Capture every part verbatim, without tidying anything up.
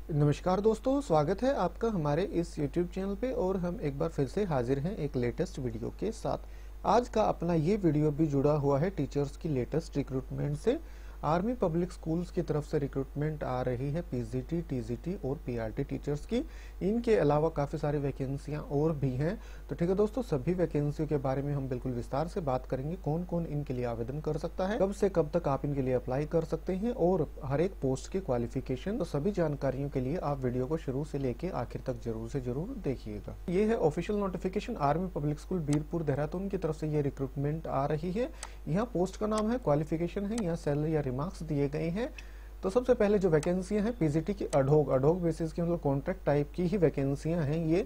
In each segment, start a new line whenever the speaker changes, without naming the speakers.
नमस्कार दोस्तों, स्वागत है आपका हमारे इस YouTube चैनल पे और हम एक बार फिर से हाजिर हैं एक लेटेस्ट वीडियो के साथ। आज का अपना ये वीडियो भी जुड़ा हुआ है टीचर्स की लेटेस्ट रिक्रूटमेंट से। आर्मी पब्लिक स्कूल्स की तरफ से रिक्रूटमेंट आ रही है पीजीटी, टीजीटी और पीआरटी टीचर्स की। इनके अलावा काफी सारी वैकेंसियां और भी हैं। तो ठीक है दोस्तों, सभी वैकेंसियों के बारे में हम बिल्कुल विस्तार से बात करेंगे। कौन कौन इनके लिए आवेदन कर सकता है, कब से कब तक आप इनके लिए अप्लाई कर सकते हैं और हर एक पोस्ट की क्वालिफिकेशन। तो सभी जानकारियों के लिए आप वीडियो को शुरू से लेके आखिर तक जरूर से जरूर देखिएगा। ये है official notification army public school Birpur Dehradun की तरफ से ये रिक्रूटमेंट आ रही है। यहाँ पोस्ट का नाम है, क्वालिफिकेशन है, यहाँ सैलरी या रिमार्क्स दिए गए हैं। तो सबसे पहले जो वैकेंसियां हैं पीजीटी की अडोग अडोग बेसिस की मतलब कॉन्ट्रैक्ट टाइप की ही वैकेंसियां हैं। ये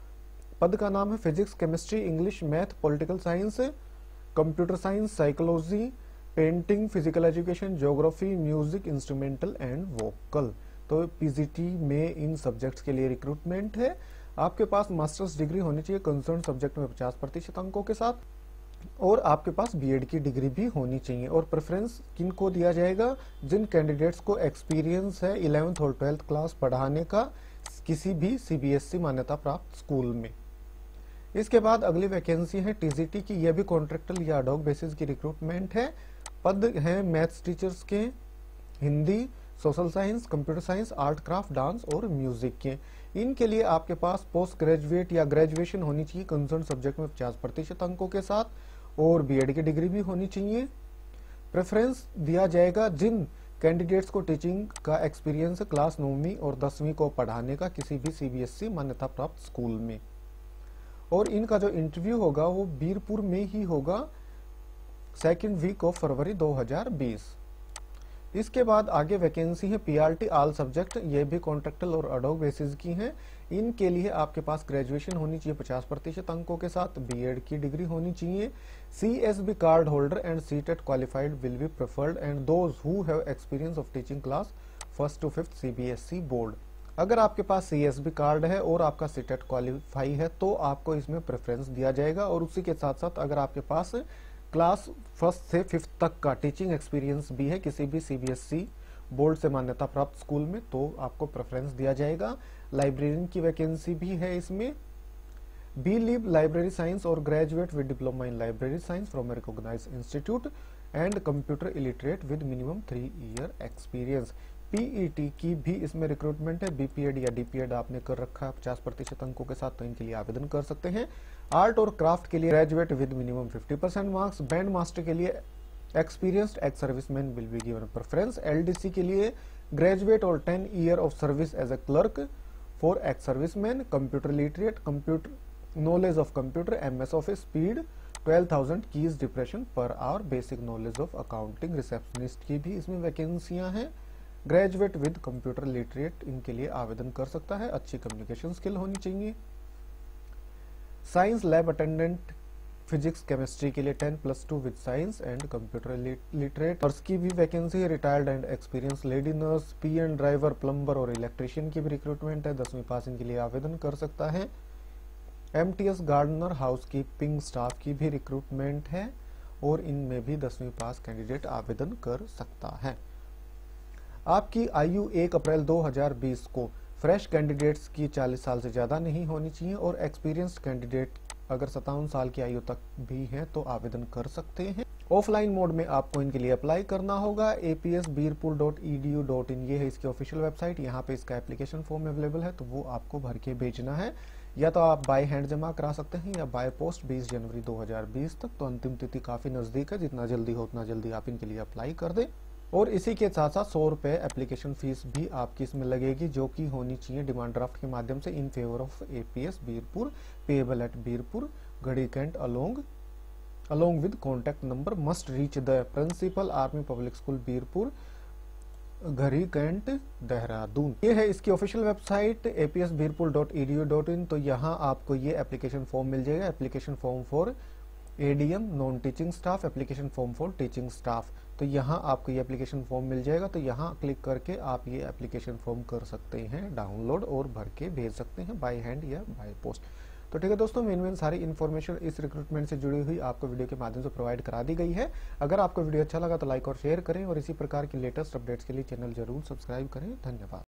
पद का नाम है physics, chemistry, English, math, political science, computer science, psychology, painting, physical education, geography, music, instrumental and vocal. तो पीजीटी में इन सब्जेक्ट्स के लिए रिक्रूटमेंट है। आपके पास मास्टर्स डिग्री होनी चाहिए कंसर्न सब्जेक्ट में पचास प्रतिशत अंकों के साथ, और आपके पास बीएड की डिग्री भी होनी चाहिए। और प्रेफरेंस किनको दिया जाएगा? जिन कैंडिडेट्स को एक्सपीरियंस है इलेवेंथ और ट्वेल्थ क्लास पढ़ाने का किसी भी सीबीएसई मान्यता प्राप्त स्कूल में। इसके बाद अगली वैकेंसी है टीजीटी की। यह भी कॉन्ट्रैक्टल या अडॉक बेसिस की रिक्रूटमेंट है। पद है मैथ्स टीचर्स के, Hindi, social science, computer science, art, craft, dance और म्यूजिक के। इनके लिए आपके पास पोस्ट ग्रेजुएट या ग्रेजुएशन होनी चाहिए कंसर्न सब्जेक्ट में पचास प्रतिशत अंकों के साथ, और बीएड की डिग्री भी होनी चाहिए। प्रेफरेंस दिया जाएगा जिन कैंडिडेट्स को टीचिंग का एक्सपीरियंस क्लास नौवीं और दसवीं को पढ़ाने का किसी भी सीबीएसई मान्यता प्राप्त स्कूल में। और इनका जो इंटरव्यू होगा वो बीरपुर में ही होगा, सेकेंड वीक ऑफ फरवरी दो हजार बीस। इसके बाद आगे वैकेंसी है पीआरटी ऑल सब्जेक्ट। ये भी कॉन्ट्रैक्टल और अडोक बेसिस की हैं। इनके लिए आपके पास ग्रेजुएशन होनी चाहिए पचास प्रतिशत अंकों के साथ, बीएड की डिग्री होनी चाहिए। CSB card holder and CTET qualified will be preferred and those who have experience of teaching class first to fifth CBSE board. अगर आपके पास सीएसबी कार्ड है और आपका सीटेट क्वालिफाई है तो आपको इसमें प्रेफरेंस दिया जाएगा। और उसी के साथ साथ अगर आपके पास क्लास फर्स्ट से फिफ्थ तक का टीचिंग एक्सपीरियंस भी है किसी भी सीबीएसई बोर्ड से मान्यता प्राप्त स्कूल में तो आपको प्रेफरेंस दिया जाएगा। लाइब्रेरियन की वैकेंसी भी है इसमें। बी लीव लाइब्रेरी साइंस और graduate with diploma in library science from a recognised institute and computer illiterate with minimum three year experience. PET की भी इसमें रिक्रूटमेंट है। बीपीएड या डीपीएड आपने कर रखा है पचास प्रतिशत अंकों के साथ तो इनके लिए आवेदन कर सकते हैं। आर्ट और क्राफ्ट के लिए graduate with minimum fifty percent marks. Band master के लिए experienced ex serviceman will be given preference. LDC के लिए ग्रेजुएट और ten year of service as a clerk for ex serviceman. Computer literate, computer knowledge of computer, MS office, speed, twelve thousand keys depression per hour. Basic knowledge of accounting. Receptionist की भी इसमें वैकेंसियां हैं। Graduate with computer literate इनके लिए आवेदन कर सकता है। अच्छी कम्युनिकेशन स्किल होनी चाहिए। Science lab attendant physics chemistry के लिए ten plus two with science and computer literate. Nurse की भी वैकेंसी है। Retired and experience lady nurse, PN driver, plumber और इलेक्ट्रिशियन की भी रिक्रूटमेंट है। दसवीं पास इनके लिए आवेदन कर सकता है। MTS gardener house keeping staff की भी रिक्रूटमेंट है और इनमें भी दसवीं पास कैंडिडेट आवेदन कर सकता है। आपकी आयु एक अप्रैल दो हजार बीस को फ्रेश कैंडिडेट्स की चालीस साल से ज्यादा नहीं होनी चाहिए और एक्सपीरियंस्ड कैंडिडेट अगर सत्तावन साल की आयु तक भी हैं तो आवेदन कर सकते हैं। ऑफलाइन मोड में आपको इनके लिए अप्लाई करना होगा। APS Birpur dot E D U dot in ये है इसकी ऑफिशियल वेबसाइट। यहाँ पे इसका एप्लीकेशन फॉर्म अवेलेबल है तो वो आपको भर के भेजना है। या तो आप बाय हैंड जमा करा सकते हैं या बाय पोस्ट बीस जनवरी दो हजार बीस तक। तो अंतिम तिथि काफी नजदीक है, जितना जल्दी हो उतना जल्दी आप इनके लिए अप्लाई कर दें। और इसी के साथ साथ सौ रुपए एप्लीकेशन फीस भी आपकी इसमें लगेगी जो कि होनी चाहिए डिमांड ड्राफ्ट के माध्यम से in favour of APS Birpur, payable at Birpur, Garhi cantt along along with contact number must reach the principal Army public school Birpur, Garhi cantt Dehradun. ये है इसकी official website APS Birpur dot E D U dot in. तो यहाँ आपको ये एप्लीकेशन फॉर्म मिल जाएगा। Application form for ADM non teaching staff, application form for teaching staff. तो यहाँ आपको ये एप्लीकेशन फॉर्म मिल जाएगा। तो यहाँ क्लिक करके आप ये एप्लीकेशन फॉर्म कर सकते हैं डाउनलोड और भर के भेज सकते हैं बाय हैंड या बाय पोस्ट। तो ठीक है दोस्तों, मेन मेन सारी इन्फॉर्मेशन इस रिक्रूटमेंट से जुड़ी हुई आपको वीडियो के माध्यम से प्रोवाइड करा दी गई है। अगर आपको वीडियो अच्छा लगा तो लाइक और शेयर करें और इसी प्रकार की लेटेस्ट अपडेट्स के लिए चैनल जरूर सब्सक्राइब करें। धन्यवाद।